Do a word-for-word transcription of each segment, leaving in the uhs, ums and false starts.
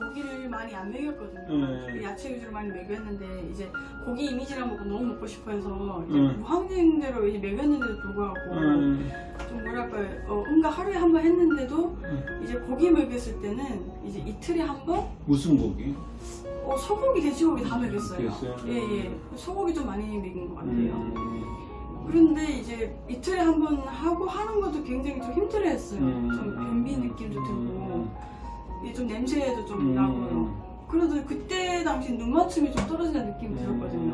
고기를 많이 안 먹였거든요. 음. 야채 위주로 많이 먹였는데 이제 고기 이미지랑 먹고 너무 먹고 싶어해서 이제 음. 무항쟁대로 이제 먹였는데도 불구하고 음. 좀 뭐랄까요, 어, 응가 하루에 한 번 했는데도 음. 이제 고기 먹였을 때는 이제 이틀에 한 번? 무슨 고기? 어, 소고기, 돼지고기 다 먹였어요. 그랬어요? 예예. 소고기 좀 많이 먹인 것 같아요. 음. 그런데 이제 이틀에 한 번 하고 하는 것도 굉장히 좀 힘들어했어요. 음. 좀 변비 느낌도 들고 음. 이게 좀 냄새도 좀 음. 나고요. 그래도 그때 당시 눈 맞춤이 좀 떨어지는 느낌이 들었거든요.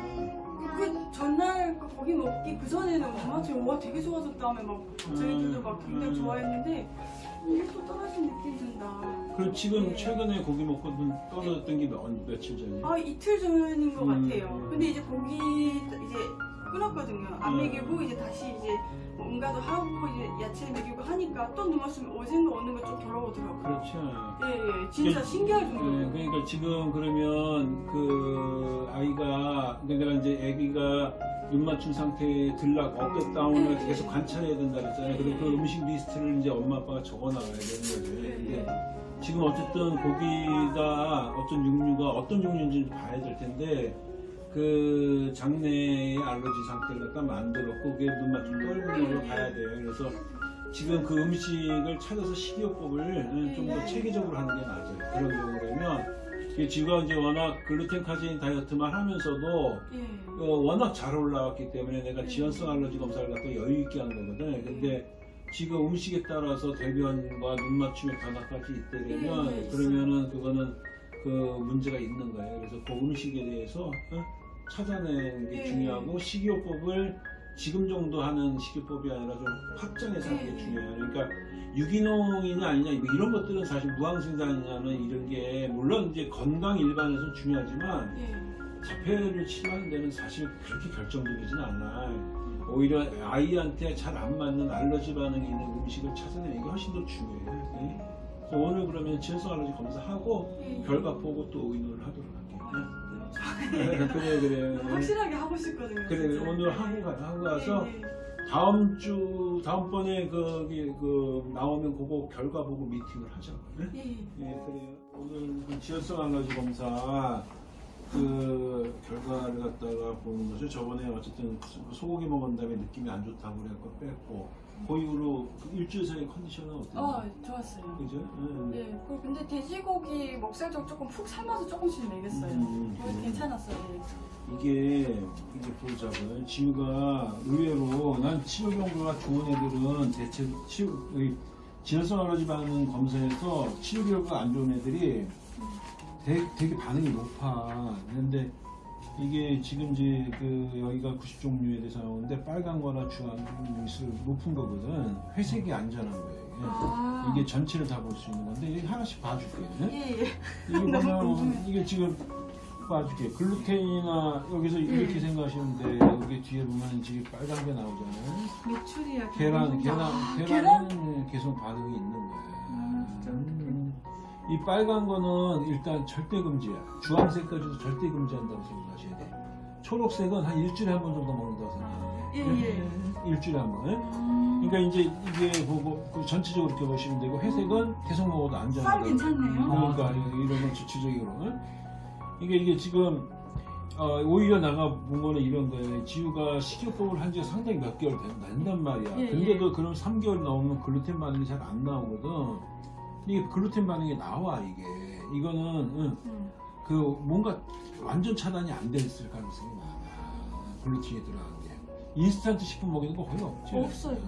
그 전날 그 고기 먹기 그 전에는 눈 맞춤이 와 되게 좋아졌다며 막 저희들도 막 굉장히 좋아했는데 이게 또 떨어진 느낌이 든다. 그럼 지금 네. 최근에 고기 먹고 눈 떨어졌던 게 몇, 며칠 전이에요? 아 이틀 전인 것 음. 같아요. 근데 이제 고기 이제 끊었거든요. 안 음. 먹이고 이제 다시 이제 뭔가도 하고 이제 야채 먹이고 하니까 또 눈 맞추면 어젠가 오는 거 좀 돌아오더라고요. 그렇죠. 예, 예, 진짜 그, 신기할 정도로. 네, 그러니까 지금 그러면 그 아이가 그러니까 이제 아기가 눈 맞춤 상태에 들락 업됐 다운을 네. 계속 관찰해야 된다 그랬잖아요. 그리고 그 음식 리스트를 이제 엄마 아빠가 적어 나가야 되는 거죠. 근데 지금 어쨌든 고기가 어떤 육류가 어떤 종류인지 봐야 될 텐데 그 장내의 알러지 상태를 갖다 만들었고 그게 눈 맞춤 떨리는 걸로 봐야 돼요. 그래서 지금 그 음식을 찾아서 식이요법을 좀 더 체계적으로 하는 게 맞아요. 그런 경우라면 이게 지금 이제 워낙 글루텐 카제인 다이어트만 하면서도 예. 어, 워낙 잘 올라왔기 때문에 내가 네. 지연성 알러지 검사를 갖다 여유 있게 한 거거든. 근데 지금 음식에 따라서 대변과 눈 맞춤의 변화까지 있대 되면 네, 네, 그러면은 그거는 그 문제가 있는 거예요. 그래서 그 음식에 대해서 어? 찾아내는 게 네. 중요하고 식이요법을 지금 정도 하는 식이요법이 아니라 좀 확장해서 하는 게 네. 중요해요. 그러니까 유기농이냐 아니냐 뭐 이런 것들은 사실 무항생산이냐는 이런 게 물론 이제 건강 일반에서는 중요하지만 예. 자폐를 치료하는 데는 사실 그렇게 결정적이진 않아. 오히려 아이한테 잘 안 맞는 알러지 반응이 있는 음식을 찾아내는 게 훨씬 더 중요해요. 네? 그래서 오늘 그러면 지연성 알러지 검사하고 예. 결과 보고 또 의논을 하도록 할게요. 아, 네? 그래 그래. 확실하게 하고 싶거든요. 그래 진짜. 오늘 하고 가요. 하고 가서 네, 네. 다음 주 다음번에 거기 그 나오면 그거 결과 보고 미팅을 하자고. 네? 예, 예. 예, 그래요. 오늘 그 지연성 알러지 검사 그 결과를 갖다가 보는 거죠. 저번에 어쨌든 소고기 먹은 다음에 느낌이 안 좋다고 그래갖고 뺐고 그 이후로 그 일주일 사이 컨디션은 어때요? 아, 좋았어요. 그죠? 음. 네, 그리고 근데 돼지고기 목살 쪽 조금 푹 삶아서 조금씩 먹였어요. 음, 그래서 음. 괜찮았어요. 이게 이게 보자고요. 지우가 의외로 난 치료 경과가 좋은 애들은 대체 치료 지연성 알러지 반응 검사에서 치료 결과가 안 좋은 애들이 되게, 되게 반응이 높아. 근데 이게 지금 이제 그 여기가 구십 종류에 대해서 나오는데 빨간 거나 주황이 높은 거거든. 회색이 안전한 거예요. 아. 이게 전체를 다 볼 수 있는 건데 이게 하나씩 봐줄게. 예, 예. 이게 너무 보면 궁금해. 이게 지금 봐줄게. 글루텐이나 여기서 이렇게 음. 생각하시면 돼. 여기 뒤에 보면 지금 빨간 게 나오잖아요. 메추리알. 계란, 계란, 아, 계란은 계속 반응이 있는 거예요. 아, 진짜 음, 이 빨간 거는 일단 절대 금지야. 주황색까지도 절대 금지한다고 생각하셔야 돼. 초록색은 한 일주일에 한 번 정도 먹는다고 생각해요. 예, 예. 일주일에 한 번. 음. 그러니까 이제 이게 보고 그 전체적으로 이렇게 보시면 되고 회색은 계속 먹어도 안전하다. 쌀 괜찮네요. 그러니까 이런 건 주체적으로. 이게 이게 지금 어, 오히려 나가 본 거는 이런 거예요. 지우가 식이요법을 한 지가 상당히 몇 개월 된단 말이야. 예, 근데도 그럼 삼 개월 넘으면 글루텐 반응이 잘 안 나오거든. 이게 글루텐 반응이 나와 이게. 이거는 응, 음. 그 뭔가 완전 차단이 안 됐을 가능성이 많아. 글루텐이 들어간 게. 인스턴트 식품 먹이는 거 거의 없지. 없어요.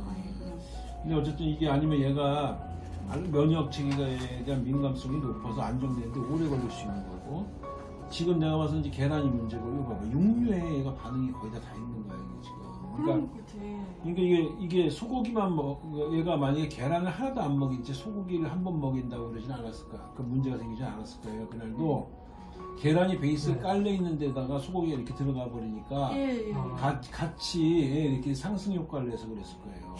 근데 어쨌든 이게 아니면 얘가 면역 체계에 대한 민감성이 높아서 안정되는데 오래 걸릴 수 있는 거고. 지금 내가 봐서 이제 계란이 문제고 이거 봐봐. 육류에 얘가 반응이 거의 다 다 있는 거야 이게 지금. 그러니까, 그러니까 이게 이게 소고기만 먹 얘가 만약에 계란을 하나도 안 먹인 채 소고기를 한 번 먹인다고 그러진 않았을까? 그 문제가 생기지 않았을 거예요. 그날도 계란이 베이스에 네. 깔려 있는 데다가 소고기가 이렇게 들어가 버리니까 예, 예. 가, 같이 이렇게 상승 효과를 내서 그랬을 거예요.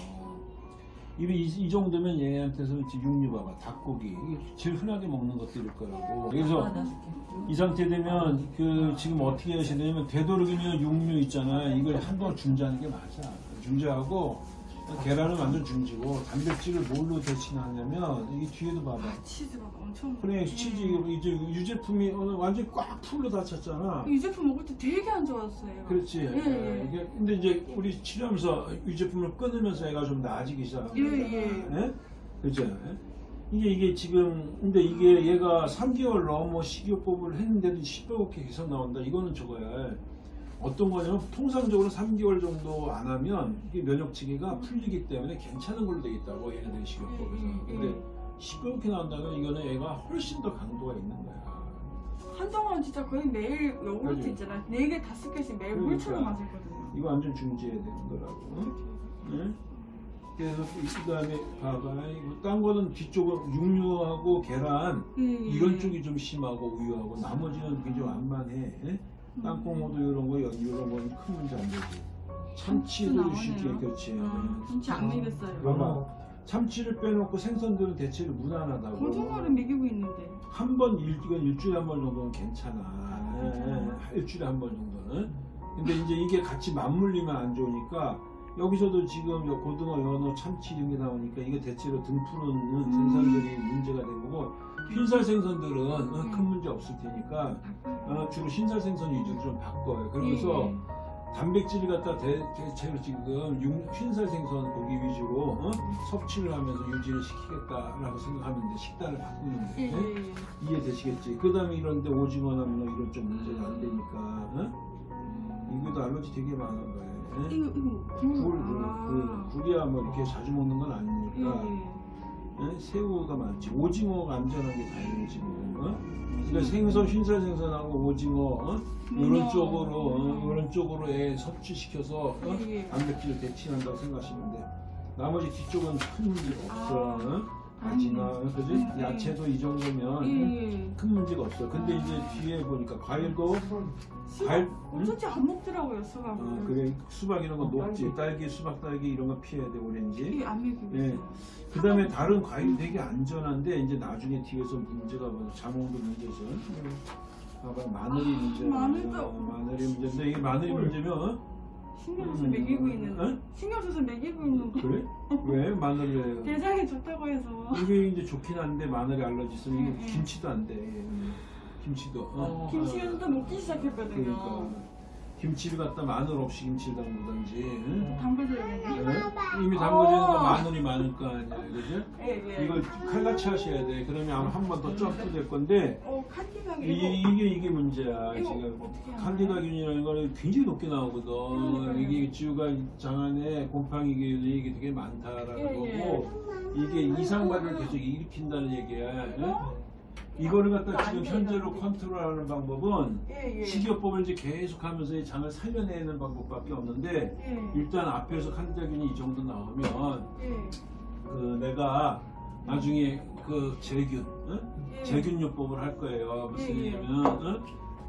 이, 이 정도면 얘한테서 육류 봐봐. 닭고기. 이게 제일 흔하게 먹는 것들일 거라고. 그래서 이 상태 되면 그 지금 어떻게 하시냐면 되도록이면 육류 있잖아. 이걸 한동안 중지하는 게 맞아. 중지하고 계란은 완전 중지고 단백질을 뭘로 대신하냐면 이게 뒤에도 봐봐. 아, 치즈가 엄청. 그래 치즈 이제 유제품이 오늘 완전 꽉 풀로 닫혔잖아. 유제품 먹을 때 되게 안 좋았어요. 그렇지. 예, 예. 이게 근데 이제 우리 치료하면서 유제품을 끊으면서 애가 좀 나아지기 시작한 예, 거야. 예. 예? 그렇죠. 예? 이게 이게 지금 근데 이게 얘가 삼 개월 넘어 식이요법을 했는데도 시뻘겋게 계속 나온다. 이거는 저거야. 어떤 거냐면 통상적으로 삼 개월 정도 안 하면 이게 면역체계가 풀리기 때문에 괜찮은 걸로 돼 있다고 얘네들이 식이요법에서. 음, 음, 근데 음. 시뻘겋게 나온다면 이거는 애가 훨씬 더 강도가 있는 거야. 한동안 진짜 거의 매일 요구르트 그지? 있잖아. 네 개, 다섯 개씩 매일 그러니까. 물처럼 마셨거든요. 이거 완전 중지해야 되는 거라고. 응? 응? 그래서 그 다음에 봐봐. 이거 딴 거는 뒤쪽은 육류하고 계란 예, 예. 이런 쪽이 좀 심하고 우유하고 나머지는 굉장히 완만해. 예? 땅콩호도 이런 거 이런 거는 큰 문제 안 되지. 참치도 참치도 쉽게 나오네요. 그렇지. 음, 참치 안 먹였어요. 봐봐. 참치를 빼놓고 생선들은 대체로 무난하다고. 고등어를 먹이고 있는데. 한 번 일, 이건 일주일에 한 번 정도는 괜찮아. 아, 예, 괜찮아요? 예, 일주일에 한 번 정도는. 근데 이제 이게 같이 맞물리면 안 좋으니까 여기서도 지금 요 고등어, 연어, 참치 이런 게 나오니까 이게 대체로 등푸른 음. 생선들이 문제가 된 거고 흰살 생선들은 어, 큰 문제 없을 테니까 어, 주로 흰살 생선 위주로 좀 바꿔요. 그러면서 예, 예. 단백질을 갖다 대, 대체로 지금 육, 흰살 생선 고기 위주로 어? 섭취를 하면서 유지를 시키겠다라고 생각하면 이제 식단을 바꾸는 예, 거예요. 예, 예. 이해되시겠지? 그 다음에 이런데 오징어나 뭐 이런 좀 문제가 안 되니까 어? 이것도 알러지 되게 많은 거예요. 예? 이거 이거 굴, 굴. 굴, 아. 굴, 굴이야 뭐 이렇게 자주 먹는 건 예, 아니니까 예. 예? 새우가 많지. 오징어가 안전한 게 다행이지 뭐. 어? 그러니까 생선, 흰살 생선하고 오징어 어? 이런 문어. 쪽으로 어? 이런 쪽으로 애 섭취시켜서 어? 예, 예. 단백질을 대체한다고 생각하시면 돼. 나머지 뒤쪽은 큰 문제 없어. 아, 어? 가지나 그지? 음, 음. 야채도 이 정도면 예, 예. 큰 문제가 없어. 근데 이제 뒤에 보니까 과일도 수박 과일 어쩐지 안 먹더라고요 수박을. 어, 그래 수박 이런 거 녹지, 딸기, 수박, 딸기 이런 거 피해야 돼 오렌지. 이게 안 먹이고 예. 있어요. 그 다음에 다른 과일 되게 안전한데 이제 나중에 뒤에서 문제가 뭐냐 자몽도 문제죠. 봐봐 마늘이 아, 문제. 마늘도. 어, 마늘이 문제인데 이게 마늘이 문제면 어? 신경 써서 음, 먹이고 있는데. 어? 신경 써서 먹이고 있는데. 그래? 왜 마늘을? 대장에 좋다고 해서. 이게 이제 좋긴 한데 마늘이 알러지 있으면 이게 음, 음. 김치도 안 돼. 김치도. 어. 김치는 또 먹기 시작했거든요. 그러니까 김치를 갖다 마늘 없이 김치를 담그든지. 응? 담궈줘야겠네. 네? 이미 담궈지는 거 마늘이 많을 거 아니야, 그죠? 예, 예. 이걸 칼같이 하셔야 돼. 그러면 아마 한 번 더 점프 될 건데 어, 칸디가 이, 이거. 이게 이게 문제야 이거 지금. 어떻게 하나요? 칸디다균이라는 거는 굉장히 높게 나오거든. 그러니까요. 이게 지우가 장안에 곰팡이균이 이게 되게 많다라는 예, 거고 이게 이상발을 계속 일으킨다는 얘기야. 예? 이거를 갖다 지금 현재로 컨트롤하는 방법은 예, 예. 식이요법을 이제 계속하면서 이 장을 살려내는 방법밖에 없는데 예. 일단 앞에서 칸디다균이 이 정도 나오면 예. 그 내가 나중에 그 제균, 응? 예. 제균요법을 할 거예요. 무슨 예, 예. 얘기냐면 응?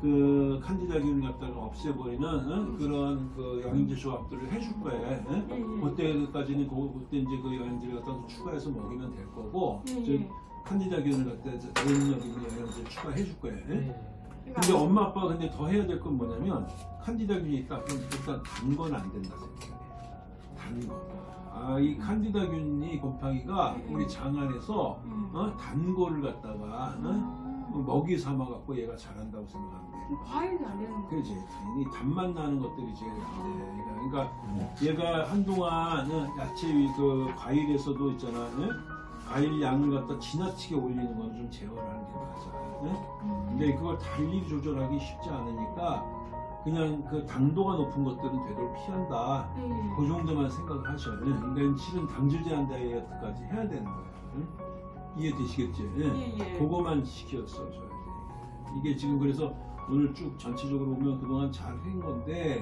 그 칸디다균을 갖다가 없애버리는 응? 그런 그 영양제 조합들을 해줄 거예요. 응? 예, 예. 그때까지는 그, 그때 이제 그 영양제를 갖다가 추가해서 먹이면 될 거고 예, 즉 예. 칸디다균을 갖다 대응력 있는 영양제 추가해줄 거예요. 응? 그러니까 근데 엄마 아빠가 근데 더 해야 될 건 뭐냐면 칸디다균이 있다 그럼 일단 단 건 안 된다 생각해. 단 거. 아, 이 칸디다균이 곰팡이가 음. 우리 장 안에서 음. 어? 단 거를 갖다가 어? 먹이 삼아 갖고 얘가 자란다고 생각하면 돼. 과일도 안 되는 거. 그렇지. 이 단맛 나는 것들이 제일 안 돼. 그러니까 얘가 한동안 어, 야채 위 그 과일에서도 있잖아. 어? 과일 양을 갖다 지나치게 올리는 건 좀 제어를 하는 게 맞아. 어? 근데 그걸 달리 조절하기 쉽지 않으니까 그냥 그 당도가 높은 것들은 되도록 피한다. 예. 그 정도만 생각을 하셔요. 그러니까 실은 당질 제한 다이어트까지 해야 되는 거예요. 응? 이해되시겠지? 예, 예. 그거만 시켰어 줘야 돼. 이게 지금 그래서 오늘 쭉 전체적으로 보면 그동안 잘 한 건데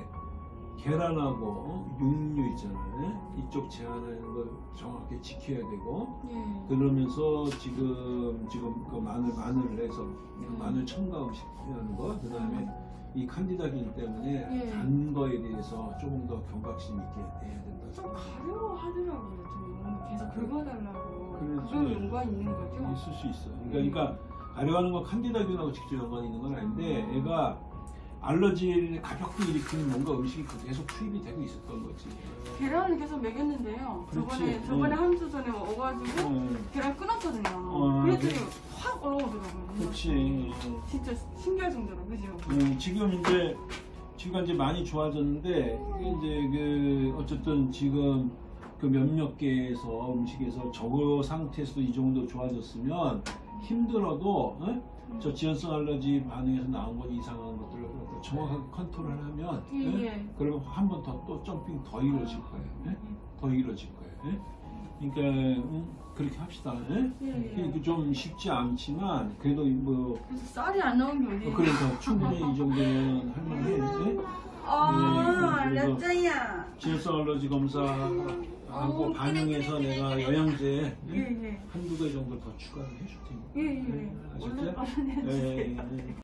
계란하고 어? 육류 있잖아요. 이쪽 제한하는 걸 정확히 지켜야 되고 예. 그러면서 지금 지금 그 마늘 마늘을 해서 음. 마늘 첨가음 시키는 거 그다음에 이 칸디다균 때문에 예. 단 거에 대해서 조금 더 경각심 있게 해야 된다. 좀 가려워하더라고요. 좀 계속 긁어달라고. 그렇지. 그건 연관 있는 거죠? 있을 수 있어. 음. 그러니까 가려하는 건 칸디다균하고 직접 연관이 있는 건 아닌데 음. 얘가 알러지를 가볍게 일으키는 뭔가 음식이 계속 투입이 되고 있었던 거지. 계란을 계속 먹였는데요. 그렇지. 저번에 저번에 응. 한 주 전에 먹어가지고 응. 계란 끊었거든요. 어, 그랬더니 그래. 확 올라오더라고요. 그렇지. 진짜 신기할 정도로 그죠? 음, 지금 이제 지금 이제 많이 좋아졌는데 이제 그 어쨌든 지금 그 몇몇 개에서 음식에서 저거 상태에서도 이 정도 좋아졌으면 힘들어도 어? 저 지연성 알러지 반응에서 나온 것 이상한 것들을 정확하게 컨트롤을 하면 예, 예? 예. 그러면 한 번 더 또 점핑 더 이루어질 거예요. 예? 더 이루어질 거예요. 예? 그러니까 음, 그렇게 합시다. 예? 예, 예. 이게 좀 쉽지 않지만 그래도 뭐 그래서 쌀이 안 나온 게 어디예요? 그러니까 충분히 이 정도면 할만해. 예? 아, 네, 그래서 알았어요. 지연성 알러지 검사하고 어, 반영해서 그래, 그래, 내가 그래, 영양제 예, 예. 한두 개 정도 더 추가를 해줄 테니까. 예, 예. 아셨죠? 얼른 얼른 해주세요. 예, 예, 예.